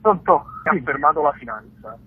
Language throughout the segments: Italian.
Pronto? Ha fermato la finanza.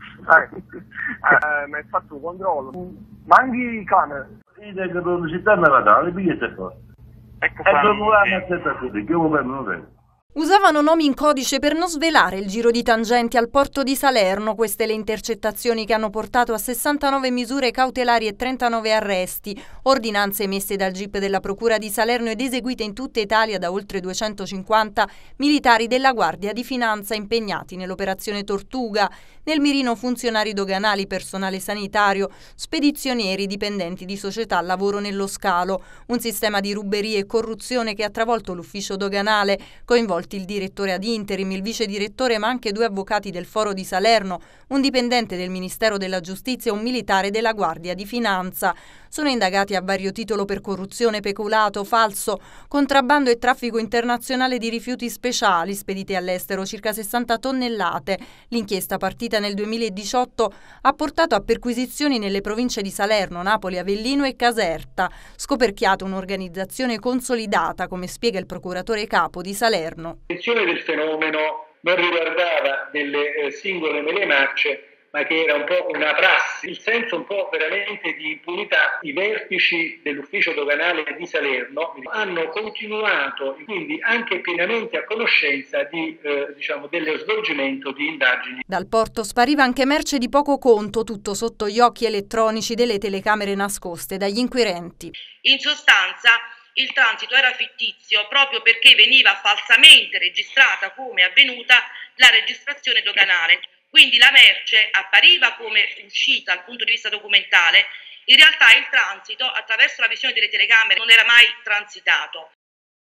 Mi hai fatto un controllo. Manchi cane. Dite che pubblicità me la dà, le bigliette qua. Ecco E dopo l'anno aspetta così, che io non vedo. Usavano nomi in codice per non svelare il giro di tangenti al porto di Salerno. Queste le intercettazioni che hanno portato a 69 misure cautelari e 39 arresti, ordinanze emesse dal GIP della Procura di Salerno ed eseguite in tutta Italia da oltre 250 militari della Guardia di Finanza impegnati nell'operazione Tortuga. Nel mirino funzionari doganali, personale sanitario, spedizionieri, dipendenti di società a lavoro nello scalo. Un sistema di ruberie e corruzione che ha travolto l'ufficio doganale, coinvolti il direttore ad interim, il vice direttore ma anche 2 avvocati del Foro di Salerno, un dipendente del Ministero della Giustizia e un militare della Guardia di Finanza. Sono indagati a vario titolo per corruzione, peculato, falso, contrabbando e traffico internazionale di rifiuti speciali spediti all'estero, circa 60 tonnellate. L'inchiesta, partita nel 2018, ha portato a perquisizioni nelle province di Salerno, Napoli, Avellino e Caserta. Scoperchiata un'organizzazione consolidata, come spiega il procuratore capo di Salerno. L'attenzione del fenomeno non riguardava delle singole melemarce, ma che era un po' una prassi, il senso un po' veramente di impunità. I vertici dell'ufficio doganale di Salerno hanno continuato quindi anche pienamente a conoscenza dello svolgimento di indagini. Dal porto spariva anche merce di poco conto, tutto sotto gli occhi elettronici delle telecamere nascoste dagli inquirenti. In sostanza, il transito era fittizio proprio perché veniva falsamente registrata come avvenuta la registrazione doganale. Quindi la merce appariva come uscita dal punto di vista documentale, in realtà il transito attraverso la visione delle telecamere non era mai transitato.